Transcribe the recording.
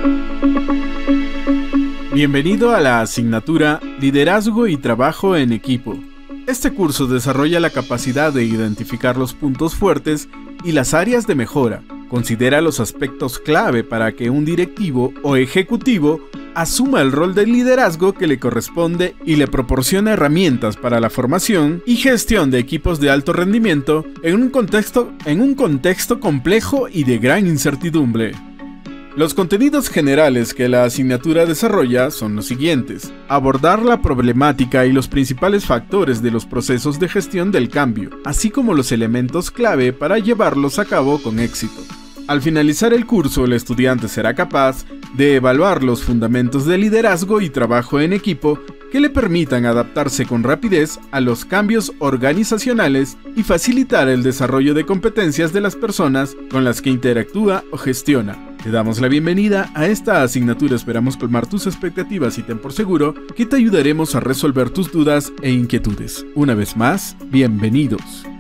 Bienvenido a la asignatura Liderazgo y Trabajo en Equipo. Este curso desarrolla la capacidad de identificar los puntos fuertes y las áreas de mejora. Considera los aspectos clave para que un directivo o ejecutivo asuma el rol de liderazgo que le corresponde y le proporciona herramientas para la formación y gestión de equipos de alto rendimiento en un contexto complejo y de gran incertidumbre. Los contenidos generales que la asignatura desarrolla son los siguientes: abordar la problemática y los principales factores de los procesos de gestión del cambio, así como los elementos clave para llevarlos a cabo con éxito. Al finalizar el curso, el estudiante será capaz de evaluar los fundamentos de liderazgo y trabajo en equipo que le permitan adaptarse con rapidez a los cambios organizacionales y facilitar el desarrollo de competencias de las personas con las que interactúa o gestiona. Te damos la bienvenida a esta asignatura, esperamos colmar tus expectativas y ten por seguro que te ayudaremos a resolver tus dudas e inquietudes. Una vez más, bienvenidos.